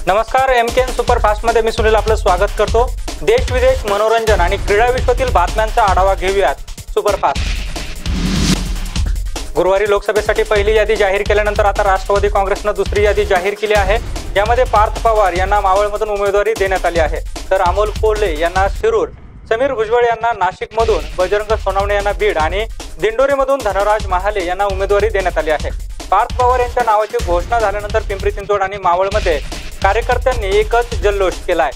नमस्कार, MKN सुपरफास्टमध्ये मी सुनील आपलं स्वागत करतो। देश विदेश मनोरंजन आणि क्रीडा विश्वातील बातम्यांचा आढावा घेऊयात सुपरफास्ट। गुरुवारी लोकसभेसाठी पहिली यादी जाहीर केल्यानंतर आता राष्ट्रवादी काँग्रेसने दुसरी यादी जाहीर केली आहे। यामध्ये पार्थ पवार यांना मावळमधून उमेदवारी देण्यात आली आहे, तर अमोल कोल्हे यांना शिरूर, समीर भुजबळ यांना नाशिकमधून, बजरंग सोनवणे यांना बीड आणि दिंडोरीमधून धनराज महाले यांना उमेदवारी देण्यात आली आहे। पार्थ पवार यांच्या नावाची घोषणा झाल्यानंतर पिंपरी चिंचवड आणि मावळमध्ये कार्यकर्त्यांनी एकच जल्लोष केलाय।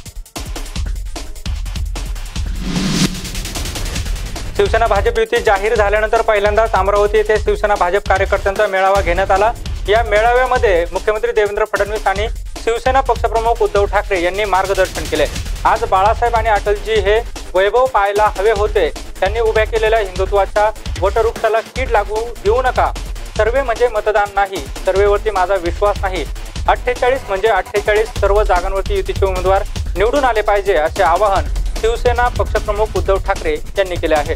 शिवसेना भाजप युती जाहीर झाल्यानंतर पहिल्यांदाच अमरावती येथे शिवसेना भाजप कार्यकर्त्यांचा मेळावा घेण्यात आला। या मेळाव्यामध्ये मुख्यमंत्री देवेंद्र फडणवीस आणि शिवसेना पक्षप्रमुख उद्धव ठाकरे यांनी मार्गदर्शन केले। आज बाळासाहेब आणि अटलजी हे वैभव पाहायला हवे होते। त्यांनी उभ्या केलेल्या हिंदुत्वाच्या वटवृक्षाला कीड लागू देऊ नका। सर्वे म्हणजे मतदान नाही, सर्वेवरती माझा विश्वास नाही। 48 म्हणजे 48 सर्व जागांवरती युतीचे उमेदवार निवडून आले पाहिजे, असे आवाहन शिवसेना पक्षप्रमुख उद्धव ठाकरे यांनी केले आहे।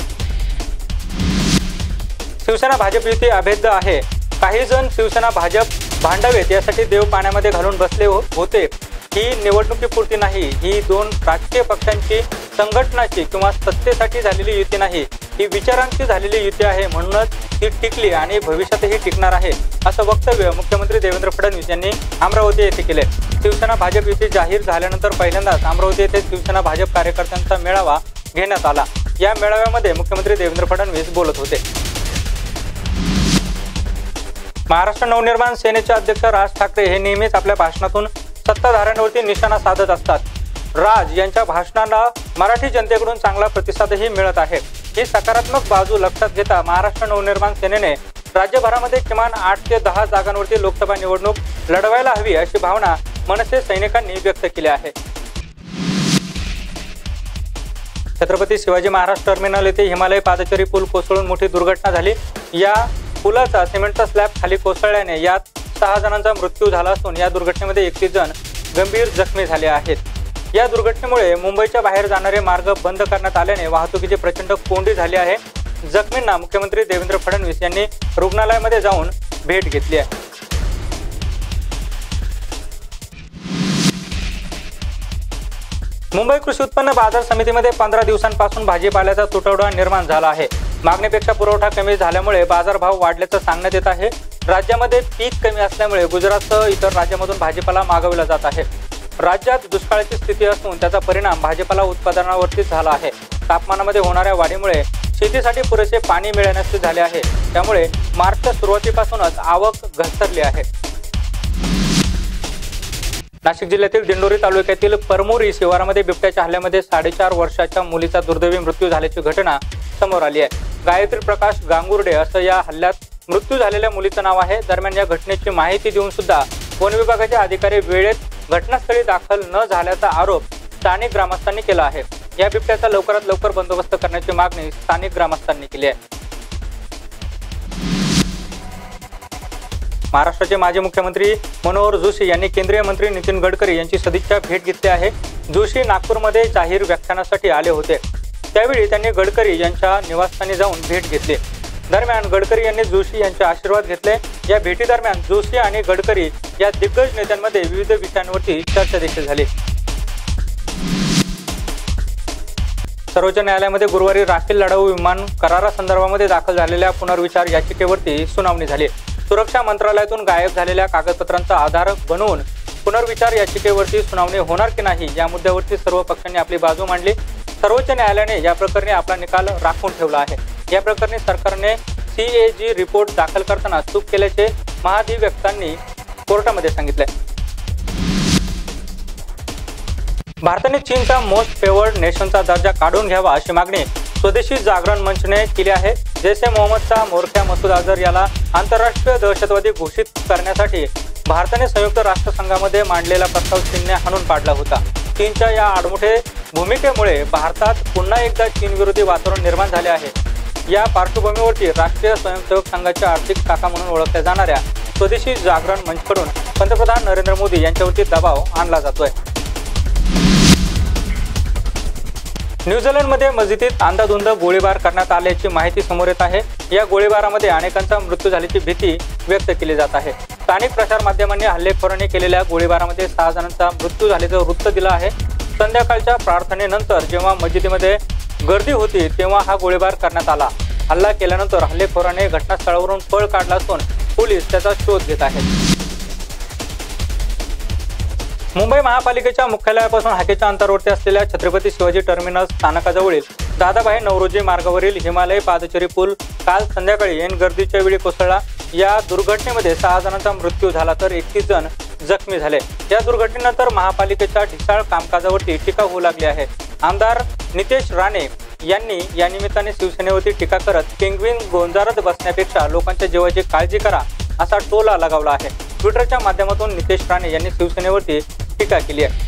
शिवसेना भाजप युती अभेद्य आहे। काही जण शिवसेना भाजप भांडावेत यासाठी देव पाण्यामध्ये घालून बसले होते। ही निवडणुकीपुरती नाही, ही दोन राजकीय पक्षांची संघटनाची किंवा सत्तेसाठी झालेली युती नाही, ही विचारांची झालेली युती आहे। म्हणूनच ती टिकली आणि भविष्यातही टिकणार आहे, असं वक्तव्य मुख्यमंत्री देवेंद्र फडणवीस यांनी अमरावती येथे केले। शिवसेना भाजप युती जाहीर झाल्यानंतर पहिल्यांदाच अमरावती येथे शिवसेना भाजप कार्यकर्त्यांचा मेळावा घेण्यात आला। या मेळाव्यामध्ये मुख्यमंत्री देवेंद्र फडणवीस बोलत होते। महाराष्ट्र नवनिर्माण सेनेचे अध्यक्ष राज ठाकरे हे नेहमीच आपल्या भाषणातून सत्ताधाऱ्यांवरती निशाणा साधत असतात। राज यांच्या भाषणाला मराठी जनतेकडून चांगला प्रतिसादही मिळत आहे। ही सकारात्मक बाजू लक्षात घेता महाराष्ट्र नवनिर्माण सेनेने राज्यभरामध्ये किमान 8 ते 10 जागांवरती लोकसभा निवडणूक लढवायला हवी अशी भावना मनसे सैनिकांनी व्यक्त केली आहे। छत्रपती शिवाजी महाराज टर्मिनल येथे हिमालय पादचारी पूल कोसळून मोठी दुर्घटना झाली। या पुलाचा सिमेंटचा स्लॅब खाली कोसळल्याने यात 6 जणांचा मृत्यू झाला असून या दुर्घटनेमध्ये 31 जण गंभीर जखमी झाले आहेत। या दुर्घटनेमुळे मुंबईच्या बाहेर जाणारे मार्ग बंद करण्यात आल्याने वाहतुकीची प्रचंड कोंडी झाली आहे। जखमींना मुख्यमंत्री देवेंद्र फडणवीस यांनी रुग्णालयामध्ये जाऊन भेट घेतली आहे। मुंबई कृषी उत्पन्न बाजार समितीमध्ये 15 दिवसांपासून भाजीपाल्याचा तुटवडा निर्माण झाला आहे। मागणीपेक्षा पुरवठा कमी झाल्यामुळे बाजारभाव वाढल्याचं सांगण्यात येत आहे। राज्यामध्ये पीक कमी असल्यामुळे गुजरातसह इतर राज्यांमधून भाजीपाला मागवला जात आहे। राज्यात दुष्काळाची स्थिती असून त्याचा परिणाम भाजीपाला उत्पादनावरती झाला आहे। तापमानामध्ये होणाऱ्या वाढीमुळे शेतीसाठी पुरेसे पाणी मिळण्यास झाले आहे, त्यामुळे मार्चच्या सुरुवातीपासूनच आवक घसरली आहे। नाशिक जिल्ह्यातील दिंडोरी तालुक्यातील परमोरी शिवारामध्ये बिबट्याच्या हल्ल्यामध्ये 4.5 वर्षाच्या मुलीचा दुर्दैवी मृत्यू झाल्याची घटना समोर आली आहे। गायत्री प्रकाश गांगुर्डे असं या हल्ल्यात मृत्यू झालेल्या मुलीचं नाव आहे। दरम्यान या घटनेची माहिती देऊन सुद्धा वन विभागाचे अधिकारी वेळेत घटनास्थळी दाखल न झाल्याचा आरोप स्थानिक ग्रामस्थांनी केला आहे। या बिबट्याचा लवकरात लवकर बंदोबस्त करण्याची मागणी स्थानिक ग्रामस्थांनी केली आहे। महाराष्ट्राचे माजी मुख्यमंत्री मनोहर जोशी यांनी केंद्रीय मंत्री नितीन गडकरी यांची सदिच्छा भेट घेतली आहे। जोशी नागपूरमध्ये जाहीर व्याख्यानासाठी आले होते, त्यावेळी त्यांनी गडकरी यांच्या निवासस्थानी जाऊन भेट घेतली। दरम्यान गडकरी यांनी जोशी यांचे आशीर्वाद घेतले। या भेटीदरम्यान जोशी आणि गडकरी या दिग्गज नेत्यांमध्ये विविध विषयांवरती चर्चा देखील झाली। सर्वोच्च न्यायालयामध्ये गुरुवारी राफेल लढाऊ विमान करारासंदर्भामध्ये दाखल झालेल्या पुनर्विचार याचिकेवरती सुनावणी झाली। सुरक्षा मंत्रालयातून गायब झालेल्या कागदपत्रांचा आधार बनवून पुनर्विचार याचिकेवरती सुनावणी होणार की नाही या मुद्द्यावरती सर्व पक्षांनी आपली बाजू मांडली। सर्वोच्च न्यायालयाने या प्रकरणी आपला निकाल राखून ठेवला आहे। या प्रकरणी सरकारने CAG रिपोर्ट दाखल करताना चूक केल्याचे महाधिवक्त्यांनी कोर्टामध्ये सांगितले। भारताने चीनचा मोस्ट फेवर्ड नेशनचा दर्जा काढून घ्यावा अशी मागणी स्वदेशी जागरण मंचने केली आहे। जैश ए मोहम्मदचा म्होरक्या मसूद अझहर याला आंतरराष्ट्रीय दहशतवादी घोषित करण्यासाठी भारताने संयुक्त राष्ट्रसंघामध्ये मांडलेला प्रस्ताव चीनने हाणून पाडला होता। चीनच्या या आडमुठे भूमिकेमुळे भारतात पुन्हा एकदा चीनविरोधी वातावरण निर्माण झाले आहे। या पार्श्वभूमीवरती राष्ट्रीय स्वयंसेवक संघाच्या आर्थिक शाखा म्हणून ओळखल्या जाणाऱ्या स्वदेशी जागरण मंचकडून पंतप्रधान नरेंद्र मोदी यांच्यावरती दबाव आणला जातोय। न्यूझीलंडमध्ये मस्जिदीत अंधाधुंद गोळीबार करण्यात आल्याची माहिती समोर येत आहे। या गोळीबारामध्ये अनेकांचा मृत्यू झाल्याची भीती व्यक्त केली जात आहे। स्थानिक प्रसार माध्यमांनी हल्लेखोरांनी केलेल्या गोळीबारामध्ये 6 जणांचा मृत्यू झाल्याचं वृत्त दिलं आहे। संध्याकाळच्या प्रार्थनेनंतर जेव्हा मस्जिदीमध्ये गर्दी होती तेव्हा हा गोळीबार करण्यात आला। हल्ला केल्यानंतर हल्लेखोराने घटनास्थळावरून पळ काढला असून पोलीस त्याचा शोध घेत आहेत। मुंबई महापालिकेच्या मुख्यालयापासून हाकेच्या अंतरावरती असलेल्या छत्रपती शिवाजी टर्मिनस स्थानकाजवळील दादाभाई नौरोजी मार्गावरील हिमालय पादचारी पूल काल संध्याकाळी ऐन गर्दीच्या वेळी कोसळला। या दुर्घटनेमध्ये 6 जणांचा मृत्यू झाला तर 31 जण जखमी झाले। या दुर्घटनेनंतर महापालिकेच्या ढिसाळ कामकाजावरती टीका होऊ लागली आहे। आमदार नितेश राणे यांनी या निमित्ताने शिवसेनेवरती टीका करत पेंग्विन गोंजारत बसण्यापेक्षा लोकांच्या जीवाची काळजी करा असा टोला लगावला आहे। ट्विटरच्या माध्यमातून नितेश राणे यांनी शिवसेनेवरती टीका केली आहे।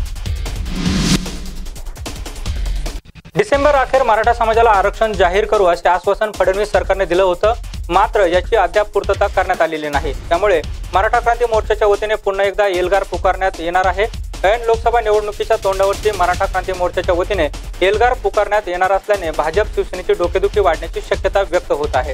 डिसेंबर अखेर मराठा समाजाला आरक्षण जाहीर करू असे आश्वासन फडणवीस सरकारने दिलं होतं, मात्र याची अद्याप पूर्तता करण्यात आलेली नाही। त्यामुळे मराठा क्रांती मोर्चाच्या वतीने पुन्हा एकदा एल्गार पुकारण्यात येणार आहे। ऐन लोकसभा निवडणुकीच्या तोंडावरती मराठा क्रांती मोर्चाच्या वतीने एल्गार पुकारण्यात येणार असल्याने भाजप शिवसेनेची डोकेदुखी वाढण्याची शक्यता व्यक्त होत आहे।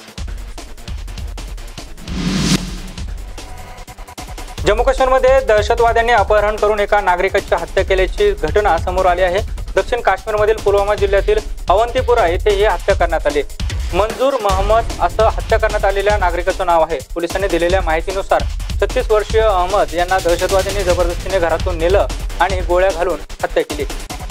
जम्मू काश्मीरमध्ये दहशतवाद्यांनी अपहरण करून एका नागरिकाची हत्या केल्याची घटना समोर आली आहे। दक्षिण काश्मीरमधील पुलवामा जिल्ह्यातील अवंतीपुरा येथे ही हत्या करण्यात आली। मंजूर महम्मद असं हत्या करण्यात आलेल्या नागरिकाचं नाव आहे। पोलिसांनी दिलेल्या माहितीनुसार 36 वर्षीय अहमद यांना दहशतवाद्यांनी जबरदस्तीने घरातून नेलं आणि गोळ्या घालून हत्या केली।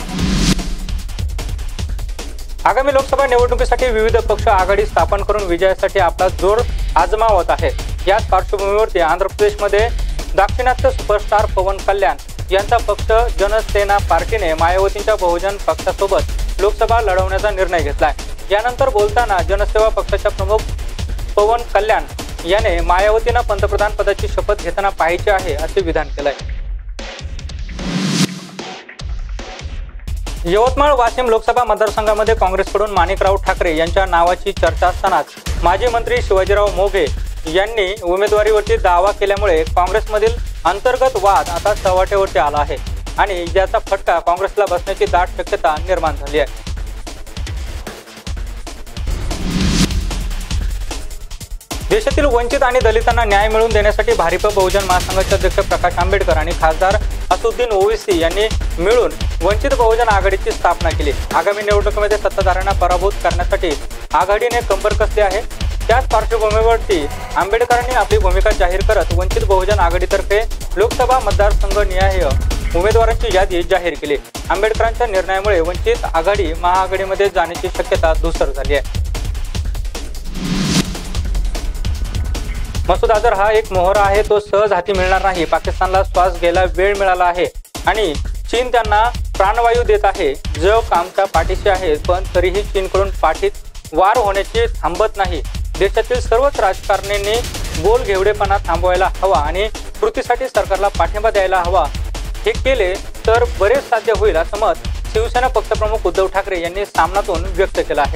आगामी लोकसभा निवडणुकीसाठी विविध पक्ष आघाडी स्थापन करून विजयासाठी आपला जोर आजमावत आहे। याच पार्श्वभूमीवरती आंध्र प्रदेशमध्ये दाक्षिणात्य सुपरस्टार पवन कल्याण यांचा पक्ष जनसेना पार्टीने मायावतींच्या बहुजन पक्षासोबत लोकसभा लढवण्याचा निर्णय घेतलाय। यानंतर बोलताना जनसेवा पक्षाच्या प्रमुख पवन कल्याण याने मायावतींना पंतप्रधान पदाची शपथ घेताना पाहायचे आहे असे विधान केलंय। यवतमाळ वाशिम लोकसभा मतदारसंघामध्ये काँग्रेसकडून माणिकराव ठाकरे यांच्या नावाची चर्चा असतानाच माजी मंत्री शिवाजीराव मोघे यांनी उमेदवारीवरती दावा केल्यामुळे काँग्रेसमधील अंतर्गत वाद आता चव्हाट्यावरती आला आहे आणि याचा फटका काँग्रेसला बसण्याची दाट शक्यता निर्माण झाली आहे। देशातील वंचित आणि दलितांना न्याय मिळवून देण्यासाठी भारिप बहुजन महासंघाचे अध्यक्ष प्रकाश आंबेडकर आणि खासदार असुद्दीन ओवैसी यांनी मिळून वंचित बहुजन आघाडीची स्थापना केली। आगामी निवडणुकीमध्ये सत्ताधाऱ्यांना पराभूत करण्यासाठी आघाडीने कंबर कसली आहे। त्याच पार्श्वभूमीवरती आंबेडकरांनी आपली भूमिका जाहीर करत वंचित बहुजन आघाडीतर्फे लोकसभा मतदारसंघ निहाय उमेदवारांची यादी जाहीर केली। आंबेडकरांच्या निर्णयामुळे वंचित आघाडी महाआघाडीमध्ये जाण्याची शक्यता धूसर झाली आहे। मसूद अझहर हा एक मोहरा आहे, तो सहज हाती मिळणार नाही। पाकिस्तानला श्वास घ्यायला वेळ मिळाला आहे आणि चीन त्यांना प्राणवायू देत आहे। जग आमच्या पाठीशी आहे, पण तरीही चीनकडून पाठीत वार होण्याची थांबत नाही। देशातील सर्वच राजकारण्यांनी बोलघेवडेपणा थांबवायला हवा आणि कृतीसाठी सरकारला पाठिंबा द्यायला हवा। हे केले तर बरेच साध्य होईल असं मत शिवसेना पक्षप्रमुख उद्धव ठाकरे यांनी सामनातून व्यक्त केलं आहे।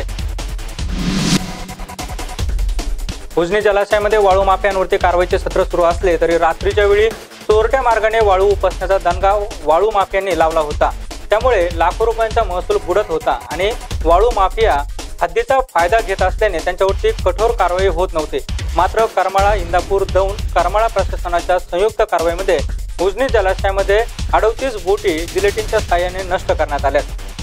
उजनी जलाशयामध्ये वाळू माफियांवरती कारवाईचे सत्र सुरू असले तरी रात्रीच्या वेळी चोरट्या मार्गाने वाळू उपसण्याचा दणगा वाळू माफियांनी लावला होता। त्यामुळे लाखो रुपयांचा महसूल बुडत होता आणि वाळू माफिया हद्दीचा फायदा घेत असल्याने त्यांच्यावरती कठोर कारवाई होत नव्हती। मात्र करमाळा इंदापूर दौंड करमाळा प्रशासनाच्या संयुक्त कारवाईमध्ये उजनी जलाशयामध्ये 38 बोटी जिलेटिनच्या साहाय्याने नष्ट करण्यात आल्या।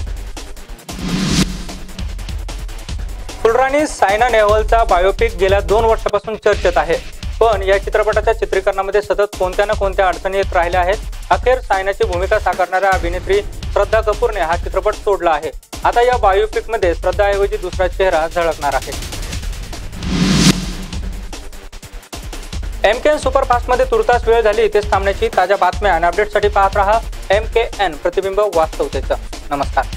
फुलराणी सायना नेहवालचा बायोपिक गेल्या 2 वर्षापासून चर्चेत आहे, पण या चित्रपटाच्या चित्रीकरणामध्ये सतत कोणत्या ना कोणत्या अडचणी येत राहिल्या आहेत। अखेर सायनाची भूमिका साकारणाऱ्या अभिनेत्री श्रद्धा कपूरने हा चित्रपट सोडला आहे। आता या बायोपिकमध्ये श्रद्धाऐवजी दुसरा चेहरा झळकणार आहे। MKN सुपरफास्टमध्ये तुर्तास वेळ झाली इथेच थांबण्याची। ताज्या बातम्या आणि अपडेटसाठी पाहत रहा MKN प्रतिबिंब वास्तवतेचं। नमस्कार।